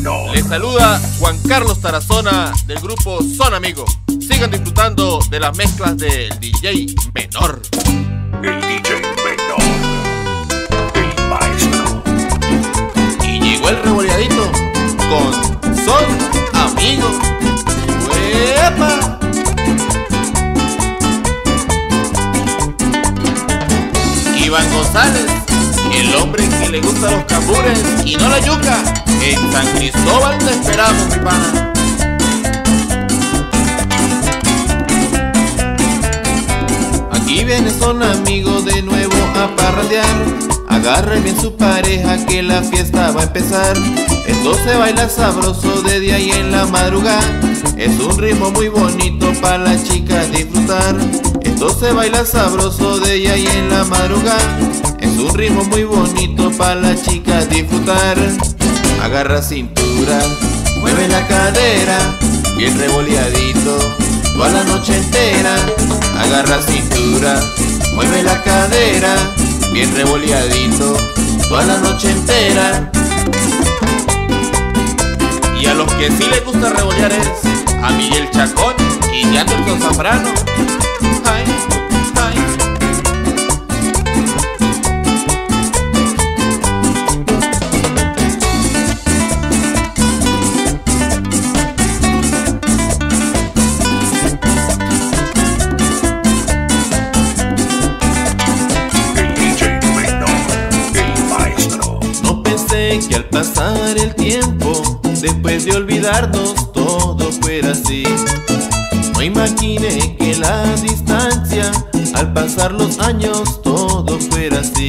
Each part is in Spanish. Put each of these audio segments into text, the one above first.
Menor. Les saluda Juan Carlos Tarazona del grupo Son Amigos. Sigan disfrutando de las mezclas del DJ Menor. El DJ Menor, el maestro. Y llegó el revoleadito con Son Amigos. ¡Uepa! Iván González, el hombre que le gusta los cambures y no la yuca. En San Cristóbal te esperamos, mi pana. Aquí viene Son Amigos de nuevo a parrandear. Agarre bien su pareja que la fiesta va a empezar. Esto se baila sabroso de día y en la madrugada. Es un ritmo muy bonito para las chicas disfrutar. Esto se baila sabroso de día y en la madrugada. Es un ritmo muy bonito para las chicas disfrutar. Agarra cintura, mueve la cadera, bien revoleadito toda la noche entera. Agarra cintura, mueve la cadera, bien revoleadito toda la noche entera. Y a los que sí les gusta revolear es a Miguel Chacón y Anderson Zambrano. Ay, ay. El DJ Menor, el maestro. No pensé que al pasar el tiempo, después de olvidarnos, todo fuera así. No imaginé que la distancia, al pasar los años, todo fuera así.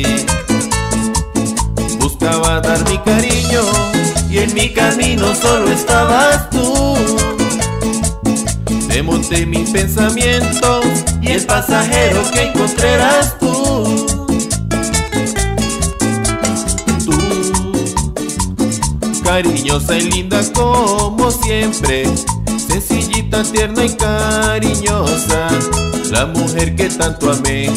Buscaba dar mi cariño y en mi camino solo estabas tú. Te monté mis pensamientos y el pasajero que encontré eras tú. Cariñosa y linda como siempre, sencillita, tierna y cariñosa, la mujer que tanto amé.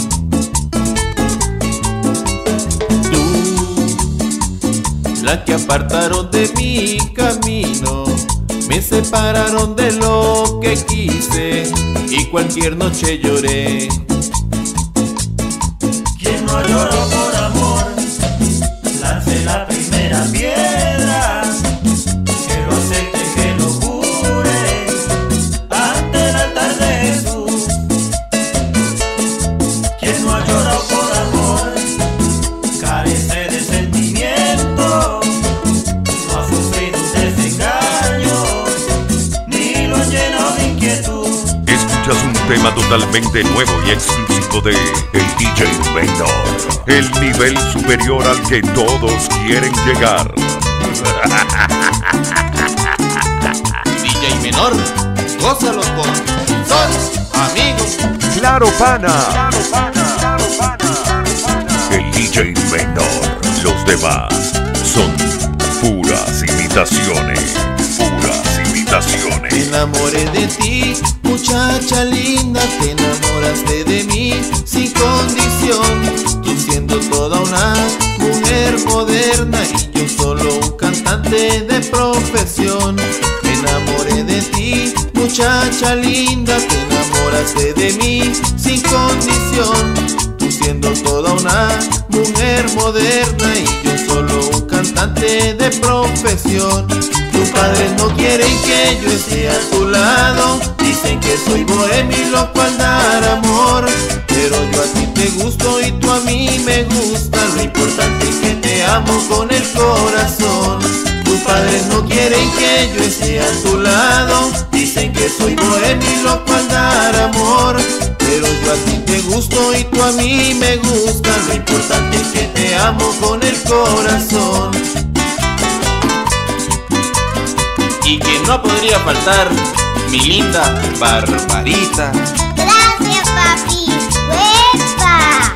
Tú, la que apartaron de mi camino, me separaron de lo que quise y cualquier noche lloré. Quien no lloró por amor, lance la primera piedra. Que lo acepte, que lo jure ante el altar de Jesús. Quien no ha llorado por amor carece de sentimiento. No ha sufrido un desengaño ni lo ha llenado de inquietud. Escuchas un tema totalmente nuevo y exclusivo de el DJ Menor, el nivel superior al que todos quieren llegar. DJ Menor, gózalo con Son Amigos. Claro, pana. El DJ Menor, los demás son puras imitaciones. Puras imitaciones. Me enamoré de ti, muchacha linda, te enamoraste de mí sin condición. Tú siendo toda una mujer moderna y yo solo un cantante de profesión. Me enamoré de ti, muchacha linda, te enamoraste de mí sin condición. Tú siendo toda una mujer moderna y yo solo un cantante de profesión. Tus padres no quieren que yo esté a tu lado, dicen que soy bohemio y loco al dar amor. Pero yo a ti te gusto y tú a mí me gusta, lo importante es que te amo con el corazón. Tus padres no quieren que yo esté a tu lado, dicen que soy bohemio y loco al dar amor. Pero yo a ti te gusto y tú a mí me gusta, lo importante es que te amo con el corazón. Y que no podría faltar mi linda Barbarita. Gracias, papi. ¡Huepa!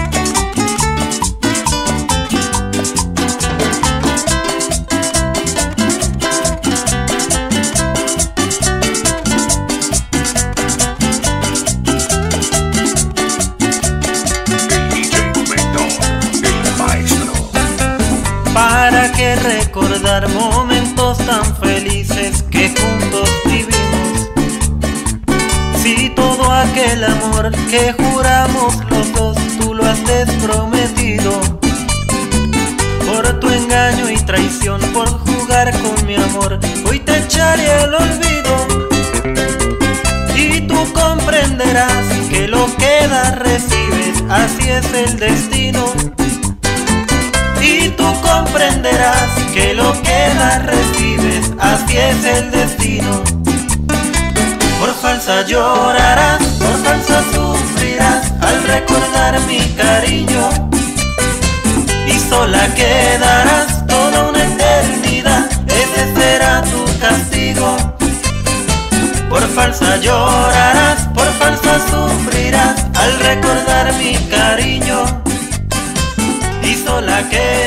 El DJ Menor, el maestro. ¿Para qué recordar momentos tan felices que juntos vivimos. Si todo aquel amor que juramos los dos tú lo has desprometido, por tu engaño y traición, por jugar con mi amor, hoy te echaré al olvido. Y tú comprenderás que lo que das recibes, así es el destino. Y tú comprenderás que lo que das recibes, así es el destino. Por falsa llorarás, por falsa sufrirás al recordar mi cariño, y sola quedarás toda una eternidad, ese será tu castigo. Por falsa llorarás, por falsa sufrirás al recordar mi cariño, y sola quedarás